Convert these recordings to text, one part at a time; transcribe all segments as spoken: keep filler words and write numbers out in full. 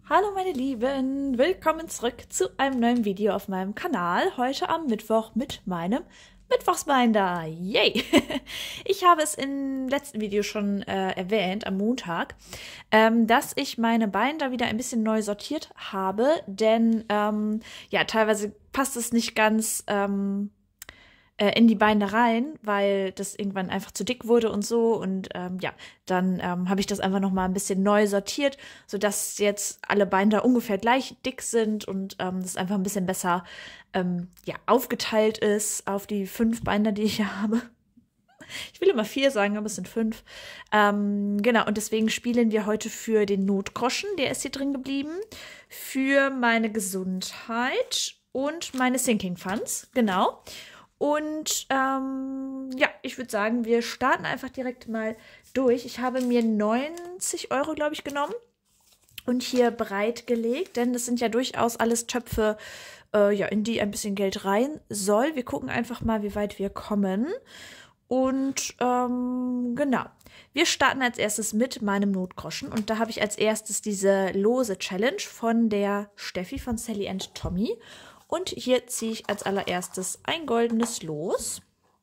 Hallo meine Lieben, willkommen zurück zu einem neuen Video auf meinem Kanal. Heute am Mittwoch mit meinem Mittwochsbinder. Yay! Ich habe es im letzten Video schon äh, erwähnt, am Montag, ähm, dass ich meine Binder wieder ein bisschen neu sortiert habe, denn ähm, ja, teilweise passt es nicht ganz ähm, äh, in die Binder rein, weil das irgendwann einfach zu dick wurde und so. Und ähm, ja, dann ähm, habe ich das einfach noch mal ein bisschen neu sortiert, sodass jetzt alle Binder ungefähr gleich dick sind und ähm, das einfach ein bisschen besser ähm, ja, aufgeteilt ist auf die fünf Binder, die ich hier habe. Ich will immer vier sagen, aber es sind fünf. Ähm, genau, und deswegen spielen wir heute für den Notgroschen, der ist hier drin geblieben, für meine Gesundheit und meine Sinking Funds, genau. Und ähm, ja, ich würde sagen, wir starten einfach direkt mal durch. Ich habe mir neunzig Euro, glaube ich, genommen und hier bereitgelegt, denn das sind ja durchaus alles Töpfe, äh, ja, in die ein bisschen Geld rein soll. Wir gucken einfach mal, wie weit wir kommen. Und ähm, genau, wir starten als erstes mit meinem Notgroschen. Und da habe ich als erstes diese lose Challenge von der Steffi von Sally and Tommy. Und hier ziehe ich als allererstes ein goldenes Los.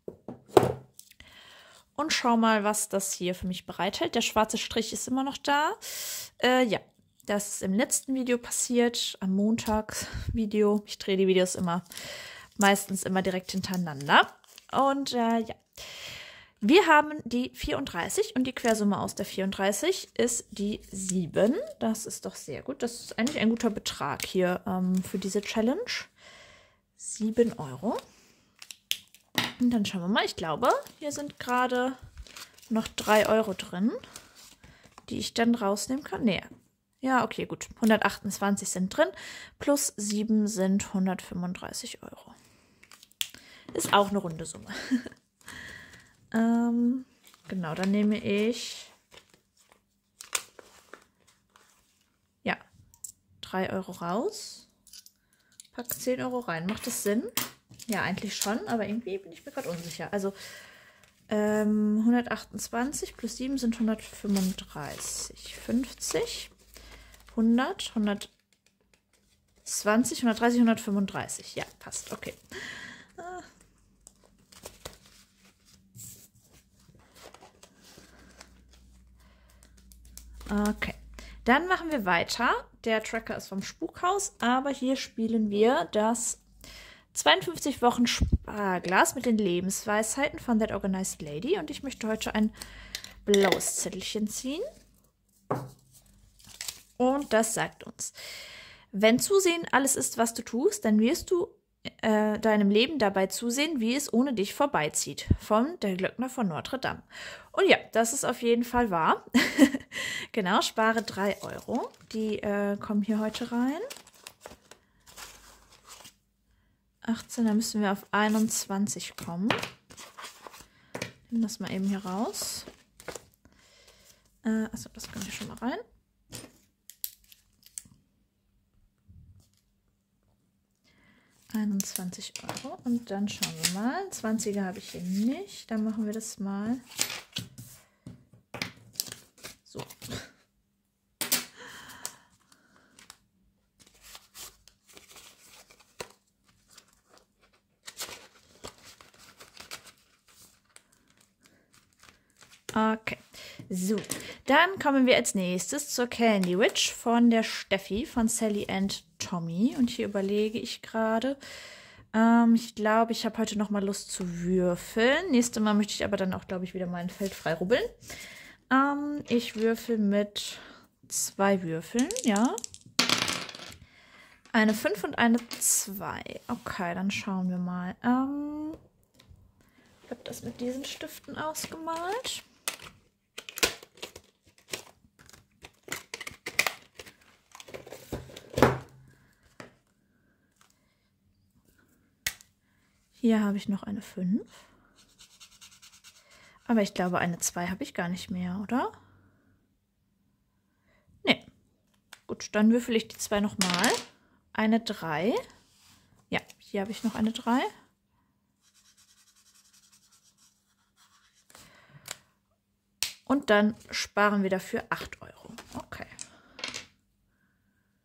Und schau mal, was das hier für mich bereithält. Der schwarze Strich ist immer noch da. Äh, ja, das ist im letzten Video passiert, am Montagsvideo. Ich drehe die Videos immer, meistens immer direkt hintereinander. Und äh, ja, wir haben die vierunddreißig und die Quersumme aus der vierunddreißig ist die sieben. Das ist doch sehr gut. Das ist eigentlich ein guter Betrag hier ähm, für diese Challenge. sieben Euro. Und dann schauen wir mal. Ich glaube, hier sind gerade noch drei Euro drin, die ich dann rausnehmen kann. Nee. Ja, okay, gut. hundertachtundzwanzig sind drin. Plus sieben sind hundertfünfunddreißig Euro. Ist auch eine runde Summe. ähm, genau, dann nehme ich ja drei Euro raus. Pack zehn Euro rein. Macht das Sinn? Ja, eigentlich schon, aber irgendwie bin ich mir gerade unsicher. Also ähm, hundertachtundzwanzig plus sieben sind hundertfünfunddreißig. fünfzig, hundert, hundertzwanzig, hundertdreißig, hundertfünfunddreißig. Ja, passt. Okay. Okay. Dann machen wir weiter. Der Tracker ist vom Spukhaus, aber hier spielen wir das zweiundfünfzig Wochen Sparglas mit den Lebensweisheiten von That Organized Lady. Und ich möchte heute ein blaues Zettelchen ziehen. Und das sagt uns: Wenn Zusehen alles ist, was du tust, dann wirst du äh, deinem Leben dabei zusehen, wie es ohne dich vorbeizieht. Von der Glöckner von Notre Dame. Und ja, das ist auf jeden Fall wahr. Genau, spare drei Euro. Die äh, kommen hier heute rein. achtzehn, da müssen wir auf einundzwanzig kommen. Nehmen das mal eben hier raus. Äh, achso, das können wir schon mal rein. einundzwanzig Euro. Und dann schauen wir mal. zwanziger habe ich hier nicht. Dann machen wir das mal so. Okay, so, dann kommen wir als nächstes zur Candy Witch von der Steffi von Sally and Tommy. Und hier überlege ich gerade, ähm, ich glaube, ich habe heute noch mal Lust zu würfeln. Nächstes Mal möchte ich aber dann auch, glaube ich, wieder mein Feld frei rubbeln. Ähm, ich würfel mit zwei Würfeln, ja. Eine fünf und eine zwei. Okay, dann schauen wir mal. Ähm, ich habe das mit diesen Stiften ausgemalt. Hier habe ich noch eine fünf. Aber ich glaube, eine zwei habe ich gar nicht mehr, oder? Nee. Gut, dann würfel ich die zwei nochmal. Eine drei. Ja, hier habe ich noch eine drei. Und dann sparen wir dafür acht Euro. Okay.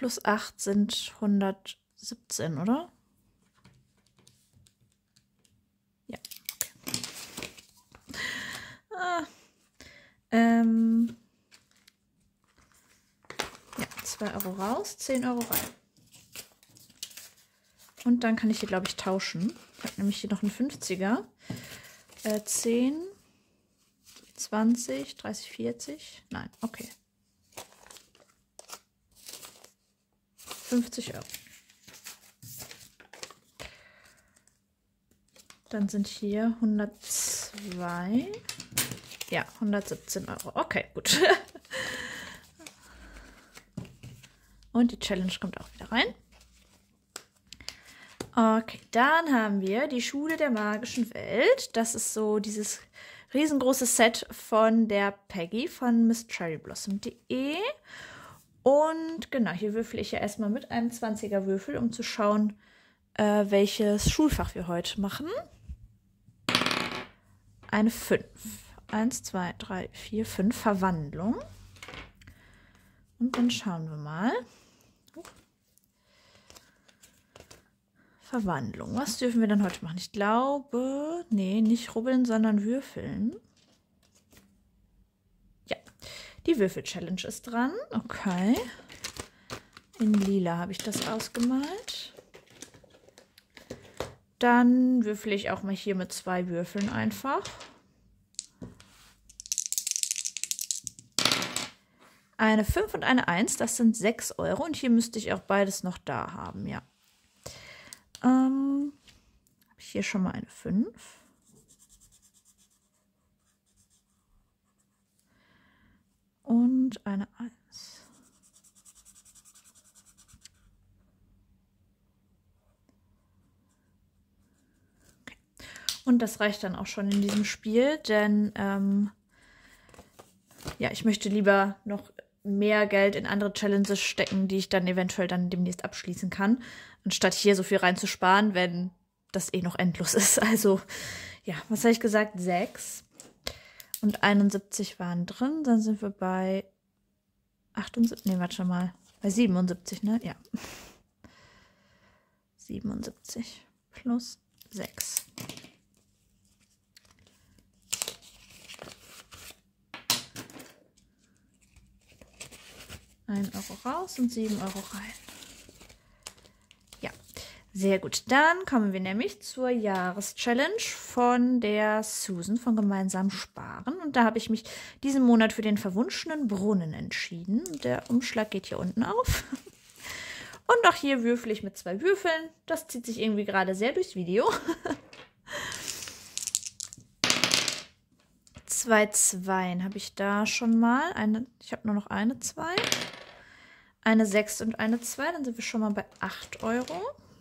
plus acht sind hundertsiebzehn, oder? Ja, okay. Ah, ähm, ja, zwei Euro raus, zehn Euro rein. Und dann kann ich hier, glaube ich, tauschen. Ich habe nämlich hier noch einen fünfziger. Äh, zehn, zwanzig, dreißig, vierzig. Nein, okay. fünfzig Euro. Dann sind hier hundertzwei. Ja, hundertsiebzehn Euro. Okay, gut. Und die Challenge kommt auch wieder rein. Okay, dann haben wir die Schule der magischen Welt. Das ist so dieses riesengroße Set von der Peggy von miss cherry blossom punkt de. Und genau, hier würfel ich ja erstmal mit einem zwanziger Würfel, um zu schauen, äh, welches Schulfach wir heute machen. Eine fünf. eins, zwei, drei, vier, fünf. Verwandlung. Und dann schauen wir mal. Verwandlung. Was dürfen wir denn heute machen? Ich glaube, nee, nicht rubbeln, sondern würfeln. Ja, die Würfel-Challenge ist dran. Okay. In lila habe ich das ausgemalt. Dann würfel ich auch mal hier mit zwei Würfeln einfach. Eine fünf und eine eins, das sind sechs Euro. Und hier müsste ich auch beides noch da haben, ja. Ähm, habe ich hier schon mal eine fünf. Und eine eins. Okay. Und das reicht dann auch schon in diesem Spiel, denn ähm, ja, ich möchte lieber noch mehr Geld in andere Challenges stecken, die ich dann eventuell dann demnächst abschließen kann, anstatt hier so viel reinzusparen, wenn das eh noch endlos ist. Also, ja, was habe ich gesagt? sechs und einundsiebzig waren drin. Dann sind wir bei achtundsiebzig, nee, warte mal, bei siebenundsiebzig, ne? Ja. siebenundsiebzig plus sechs. ein Euro raus und sieben Euro rein. Ja, sehr gut. Dann kommen wir nämlich zur Jahreschallenge von der Susan von Gemeinsam Sparen. Und da habe ich mich diesen Monat für den verwunschenen Brunnen entschieden. Der Umschlag geht hier unten auf. Und auch hier würfel ich mit zwei Würfeln. Das zieht sich irgendwie gerade sehr durchs Video. Zwei Zweien habe ich da schon mal. Eine, ich habe nur noch eine zwei. Eine sechs und eine zwei, dann sind wir schon mal bei acht Euro.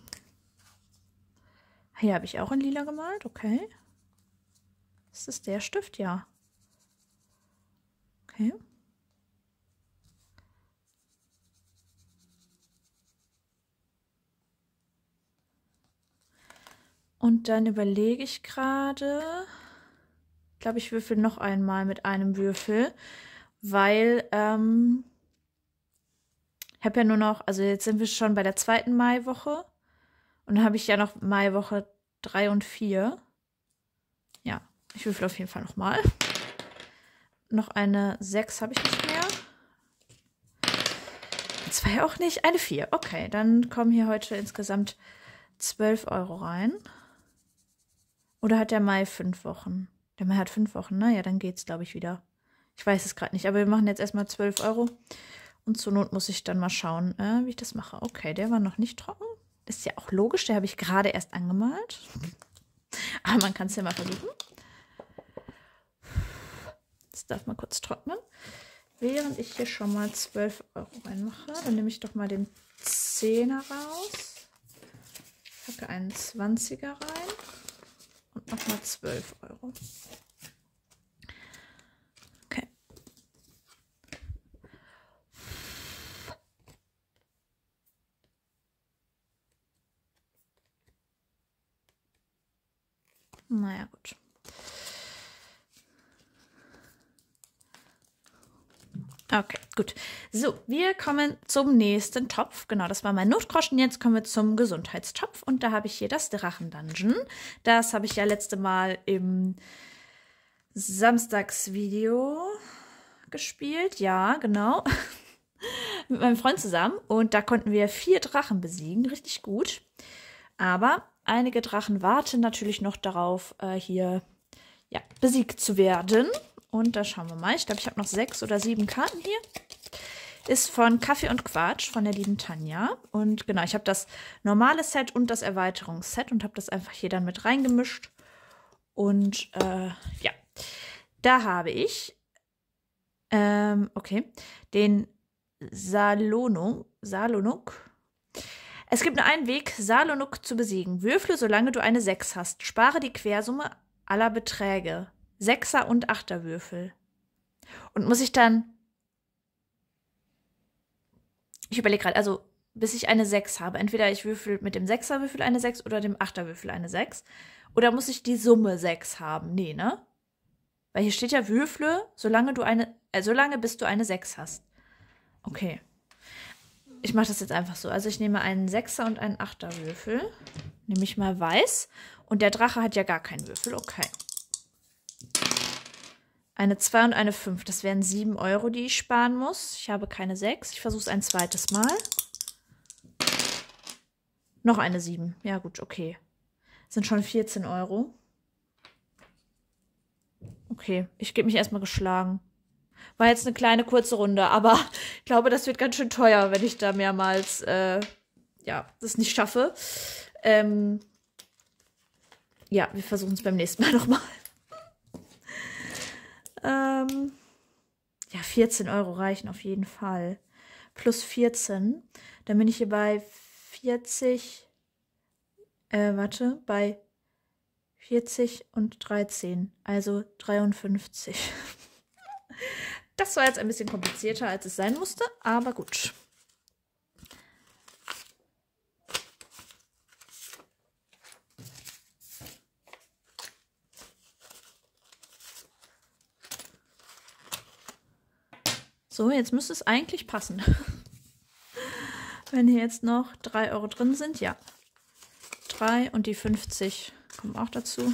Hier habe ich auch in lila gemalt, okay. Ist das der Stift? Ja. Okay. Und dann überlege ich gerade, ich glaube, ich würfel noch einmal mit einem Würfel, weil, ähm, ich habe ja nur noch, also jetzt sind wir schon bei der zweiten Maiwoche und dann habe ich ja noch Maiwoche drei und vier. Ja, ich würfel auf jeden Fall nochmal. Noch eine sechs habe ich nicht mehr. zwei auch nicht, eine vier. Okay, dann kommen hier heute insgesamt zwölf Euro rein. Oder hat der Mai fünf Wochen? Der Mai hat fünf Wochen, ne? Ja, dann geht's, glaube ich, wieder. Ich weiß es gerade nicht, aber wir machen jetzt erstmal zwölf Euro. Und zur Not muss ich dann mal schauen, äh, wie ich das mache. Okay, der war noch nicht trocken. Ist ja auch logisch, der habe ich gerade erst angemalt. Aber man kann es ja mal versuchen. Das darf mal kurz trocknen. Während ich hier schon mal zwölf Euro reinmache, dann nehme ich doch mal den Zehner raus. Packe einen zwanziger rein. Und nochmal zwölf Euro. Okay. Naja, gut. Okay, gut. So, wir kommen zum nächsten Topf. Genau, das war mein Notgroschen. Jetzt kommen wir zum Gesundheitstopf. Und da habe ich hier das Drachen-Dungeon. Das habe ich ja letzte Mal im Samstagsvideo gespielt. Ja, genau. Mit meinem Freund zusammen. Und da konnten wir vier Drachen besiegen. Richtig gut. Aber einige Drachen warten natürlich noch darauf, äh, hier ja, besiegt zu werden. Und da schauen wir mal. Ich glaube, ich habe noch sechs oder sieben Karten hier. Ist von Kaffee und Quatsch von der lieben Tanja. Und genau, ich habe das normale Set und das Erweiterungsset und habe das einfach hier dann mit reingemischt. Und äh, ja, da habe ich, ähm, okay, den Salonuk. Salonuk. Es gibt nur einen Weg, Salonuk zu besiegen. Würfle, solange du eine sechs hast. Spare die Quersumme aller Beträge. Sechser- und Achterwürfel. Und muss ich dann... Ich überlege gerade, also bis ich eine sechs habe. Entweder ich würfel mit dem Sechserwürfel eine sechs oder dem Achterwürfel eine sechs. Oder muss ich die Summe sechs haben? Nee, ne? Weil hier steht ja Würfle, solange du eine... Äh, solange bis du eine sechs hast. Okay. Ich mache das jetzt einfach so. Also ich nehme einen Sechser- und einen Achterwürfel. Nehme ich mal weiß. Und der Drache hat ja gar keinen Würfel. Okay. Eine zwei und eine fünf. Das wären sieben Euro, die ich sparen muss. Ich habe keine sechs. Ich versuche es ein zweites Mal. Noch eine sieben. Ja gut, okay. Das sind schon vierzehn Euro. Okay, ich gebe mich erstmal geschlagen. War jetzt eine kleine, kurze Runde, aber ich glaube, das wird ganz schön teuer, wenn ich da mehrmals, äh, ja, das nicht schaffe. Ähm, ja, wir versuchen es beim nächsten Mal nochmal. ähm, ja, vierzehn Euro reichen auf jeden Fall. Plus vierzehn. Dann bin ich hier bei vierzig, äh, warte, bei vierzig und dreizehn, also dreiundfünfzig. Das war jetzt ein bisschen komplizierter, als es sein musste, aber gut. So, jetzt müsste es eigentlich passen. Wenn hier jetzt noch drei Euro drin sind, ja. drei und die fünfzig kommen auch dazu.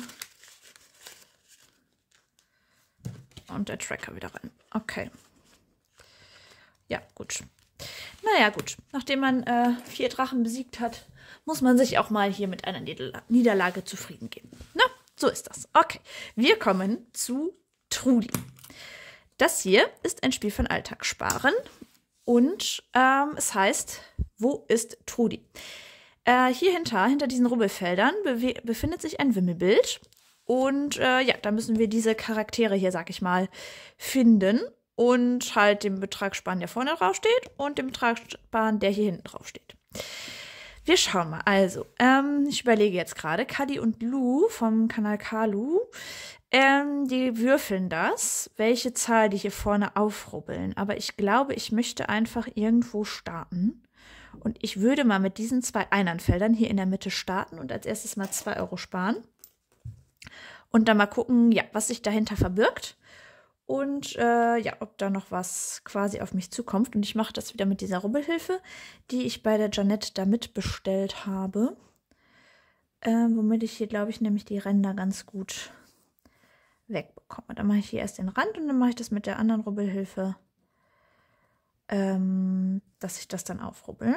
Und der Tracker wieder rein. Okay. Ja, gut. Naja, gut. Nachdem man äh, vier Drachen besiegt hat, muss man sich auch mal hier mit einer Niederla Niederlage zufrieden geben. Na, so ist das. Okay. Wir kommen zu Trudi. Das hier ist ein Spiel von Alltagssparen. Und ähm, es heißt, wo ist Trudi? Äh, hier hinter, hinter diesen Rubbelfeldern, befindet sich ein Wimmelbild. Und äh, ja, da müssen wir diese Charaktere hier, sag ich mal, finden und halt den Betrag sparen, der vorne drauf steht und den Betrag sparen, der hier hinten drauf steht. Wir schauen mal. Also, ähm, ich überlege jetzt gerade, Kadi und Lu vom Kanal Kalu, ähm, die würfeln das, welche Zahl die hier vorne aufrubbeln. Aber ich glaube, ich möchte einfach irgendwo starten. Und ich würde mal mit diesen zwei Einernfeldern hier in der Mitte starten und als erstes mal zwei Euro sparen. Und dann mal gucken, ja, was sich dahinter verbirgt. Und äh, ja, ob da noch was quasi auf mich zukommt. Und ich mache das wieder mit dieser Rubbelhilfe, die ich bei der Janette da mitbestellt habe. Äh, womit ich hier, glaube ich, nämlich die Ränder ganz gut wegbekomme. Dann mache ich hier erst den Rand und dann mache ich das mit der anderen Rubbelhilfe, ähm, dass ich das dann aufrubbel.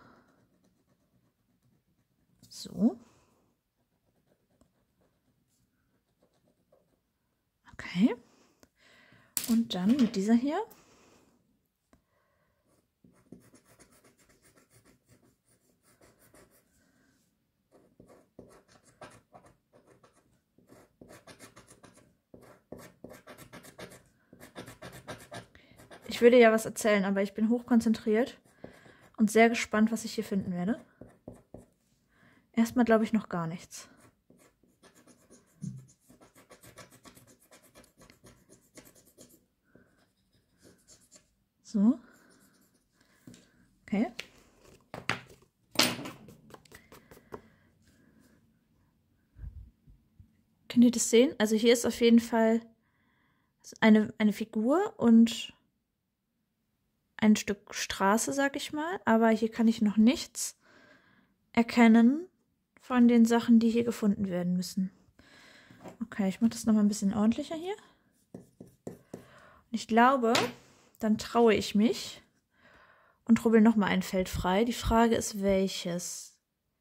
So. Okay. Und dann mit dieser hier. Ich würde ja was erzählen, aber ich bin hochkonzentriert und sehr gespannt, was ich hier finden werde. Erstmal glaube ich noch gar nichts. So. Okay. Könnt ihr das sehen? Also hier ist auf jeden Fall eine, eine Figur und ein Stück Straße, sag ich mal. Aber hier kann ich noch nichts erkennen von den Sachen, die hier gefunden werden müssen. Okay, ich mache das nochmal ein bisschen ordentlicher hier. Ich glaube, dann traue ich mich und rubbel nochmal ein Feld frei. Die Frage ist, welches?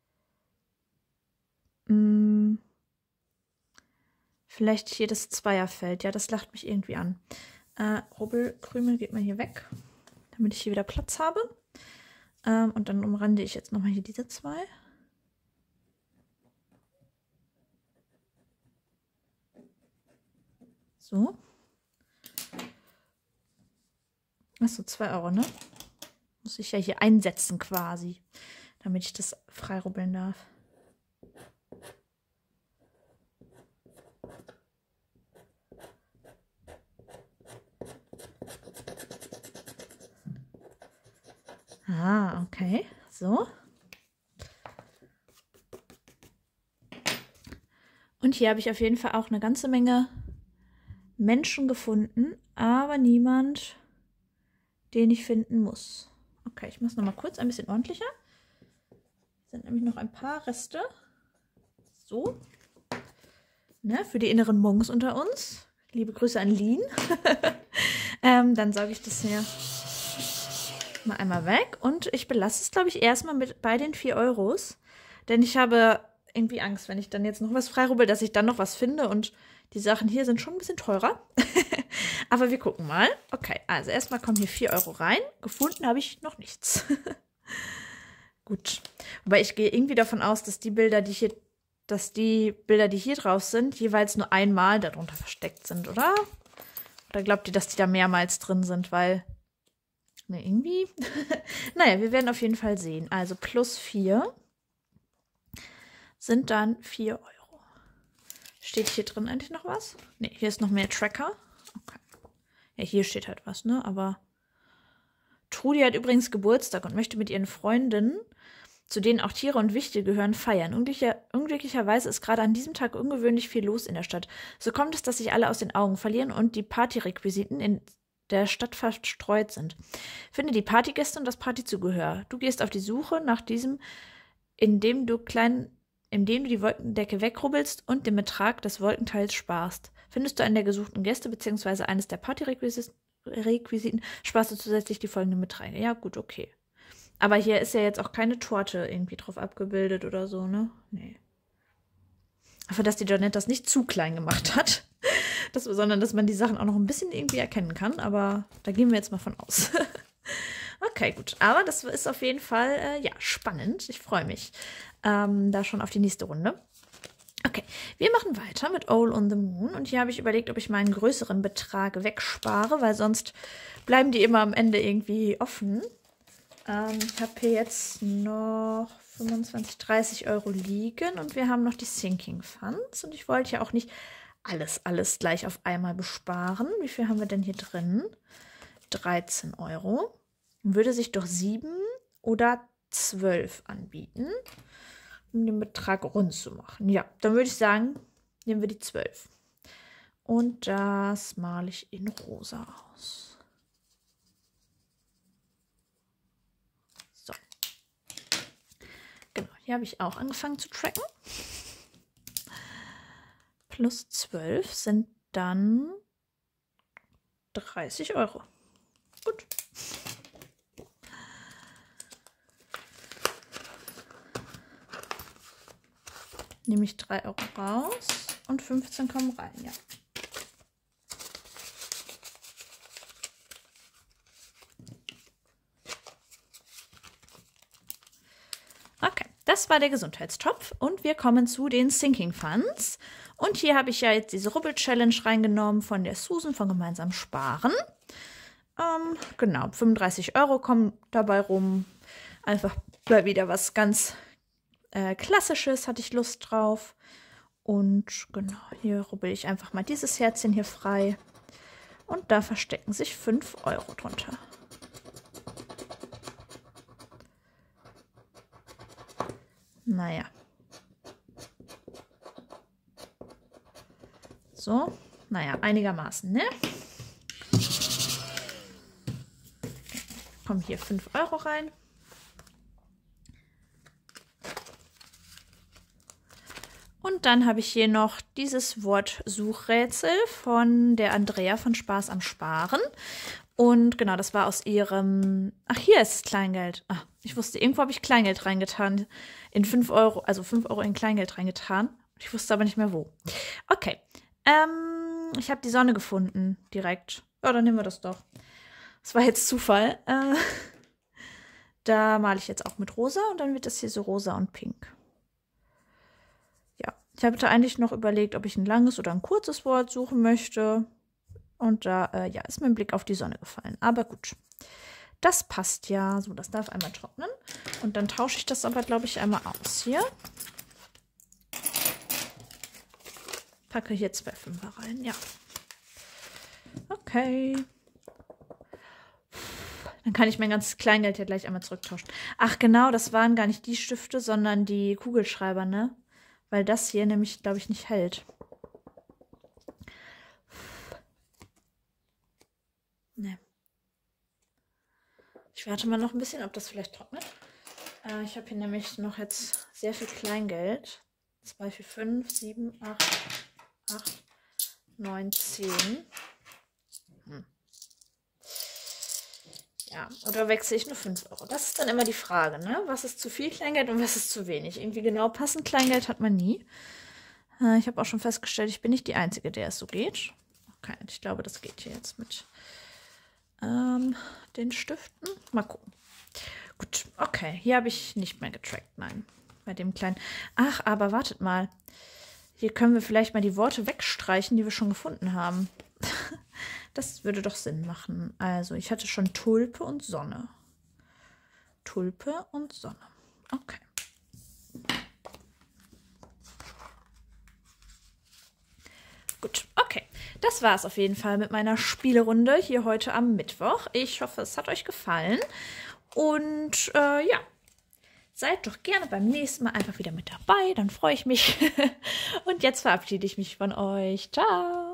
Hm, vielleicht hier das Zweierfeld. Ja, das lacht mich irgendwie an. Äh, Rubbelkrümel geht mal hier weg, damit ich hier wieder Platz habe. Ähm, und dann umrande ich jetzt nochmal hier diese zwei. So. Achso, zwei Euro, ne? Muss ich ja hier einsetzen quasi, damit ich das frei rubbeln darf. Ah, okay. So. Und hier habe ich auf jeden Fall auch eine ganze Menge Menschen gefunden, aber niemand, den ich finden muss. Okay, ich mache es nochmal kurz ein bisschen ordentlicher. Hier sind nämlich noch ein paar Reste. So. Ne, für die inneren Monks unter uns. Liebe Grüße an Lien. ähm, dann sauge ich das hier mal einmal weg. Und ich belasse es, glaube ich, erstmal mit bei den vier Euros. Denn ich habe irgendwie Angst, wenn ich dann jetzt noch was freirubbel, dass ich dann noch was finde. Und die Sachen hier sind schon ein bisschen teurer. Aber wir gucken mal. Okay, also erstmal kommen hier vier Euro rein. Gefunden habe ich noch nichts. Gut. Wobei ich gehe irgendwie davon aus, dass die Bilder, die hier, dass die Bilder, die hier drauf sind, jeweils nur einmal darunter versteckt sind, oder? Oder glaubt ihr, dass die da mehrmals drin sind? Weil, ne, irgendwie. Naja, wir werden auf jeden Fall sehen. Also plus vier sind dann vier Euro. Steht hier drin eigentlich noch was? Ne, hier ist noch mehr Tracker. Okay. Ja, hier steht halt was, ne? Aber Trudi hat übrigens Geburtstag und möchte mit ihren Freundinnen, zu denen auch Tiere und Wichte gehören, feiern. Unglücklicher, unglücklicherweise ist gerade an diesem Tag ungewöhnlich viel los in der Stadt. So kommt es, dass sich alle aus den Augen verlieren und die Partyrequisiten in der Stadt verstreut sind. Finde die Partygäste und das Partyzubehör. Du gehst auf die Suche nach diesem, indem du klein, indem du die Wolkendecke wegrubbelst und den Betrag des Wolkenteils sparst. Findest du einen der gesuchten Gäste bzw. eines der Partyrequisiten, sparst du zusätzlich die folgenden Beträge. Ja, gut, okay. Aber hier ist ja jetzt auch keine Torte irgendwie drauf abgebildet oder so, ne? Nee. Aber dass die Jeanette das nicht zu klein gemacht hat, das, sondern dass man die Sachen auch noch ein bisschen irgendwie erkennen kann. Aber da gehen wir jetzt mal von aus. Okay, gut. Aber das ist auf jeden Fall, äh, ja, spannend. Ich freue mich ähm, da schon auf die nächste Runde. Okay, wir machen weiter mit Owl on the Moon. Und hier habe ich überlegt, ob ich meinen größeren Betrag wegspare, weil sonst bleiben die immer am Ende irgendwie offen. Ähm, ich habe hier jetzt noch fünfundzwanzig, dreißig Euro liegen und wir haben noch die Sinking Funds. Und ich wollte ja auch nicht alles, alles gleich auf einmal besparen. Wie viel haben wir denn hier drin? dreizehn Euro. Würde sich doch sieben oder zwölf anbieten, um den Betrag rund zu machen. Ja, dann würde ich sagen, nehmen wir die zwölf. Und das male ich in rosa aus. So. Genau, hier habe ich auch angefangen zu tracken. Plus zwölf sind dann dreißig Euro. Gut. Nehme ich drei Euro raus und fünfzehn kommen rein, ja. Okay, das war der Gesundheitstopf und wir kommen zu den Sinking Funds. Und hier habe ich ja jetzt diese Rubbel-Challenge reingenommen von der Susan von Gemeinsam Sparen. Ähm, genau, fünfunddreißig Euro kommen dabei rum. Einfach mal wieder was ganz Äh, Klassisches, hatte ich Lust drauf. Und genau, hier rubbel ich einfach mal dieses Herzchen hier frei. Und da verstecken sich fünf Euro drunter. Naja. So, naja, einigermaßen, ne? kommen hier fünf Euro rein. Und dann habe ich hier noch dieses Wortsuchrätsel von der Andrea von Spaß am Sparen. Und genau, das war aus ihrem... Ach, hier ist das Kleingeld. Ach, ich wusste, irgendwo habe ich Kleingeld reingetan. In fünf Euro, also fünf Euro in Kleingeld reingetan. Ich wusste aber nicht mehr wo. Okay. Ähm, ich habe die Sonne gefunden, direkt. Ja, dann nehmen wir das doch. Das war jetzt Zufall. Äh, da male ich jetzt auch mit rosa und dann wird das hier so rosa und pink. Ja, ich habe eigentlich noch überlegt, ob ich ein langes oder ein kurzes Wort suchen möchte. Und da, äh, ja, ist mir ein Blick auf die Sonne gefallen. Aber gut, das passt ja. So, das darf einmal trocknen. Und dann tausche ich das aber, glaube ich, einmal aus hier. Packe hier zwei Fünfer rein, ja. Okay. Dann kann ich mein ganzes Kleingeld ja gleich einmal zurücktauschen. Ach genau, das waren gar nicht die Stifte, sondern die Kugelschreiber, ne? Weil das hier nämlich, glaube ich, nicht hält. Ne. Ich warte mal noch ein bisschen, ob das vielleicht trocknet. Äh, ich habe hier nämlich noch jetzt sehr viel Kleingeld. zwei, vier, fünf, sieben, acht, acht, neun, zehn. Hm. Ja, oder wechsle ich nur fünf Euro? Das ist dann immer die Frage, ne? Was ist zu viel Kleingeld und was ist zu wenig? Irgendwie genau passend Kleingeld hat man nie. Äh, ich habe auch schon festgestellt, ich bin nicht die Einzige, der es so geht. Okay, ich glaube, das geht hier jetzt mit ähm, den Stiften. Mal gucken. Gut, okay. Hier habe ich nicht mehr getrackt, nein. Bei dem kleinen... Ach, aber wartet mal. Hier können wir vielleicht mal die Worte wegstreichen, die wir schon gefunden haben. Das würde doch Sinn machen. Also, ich hatte schon Tulpe und Sonne. Tulpe und Sonne. Okay. Gut, okay. Das war es auf jeden Fall mit meiner Spielerunde hier heute am Mittwoch. Ich hoffe, es hat euch gefallen. Und äh, ja, seid doch gerne beim nächsten Mal einfach wieder mit dabei. Dann freue ich mich. Und jetzt verabschiede ich mich von euch. Ciao.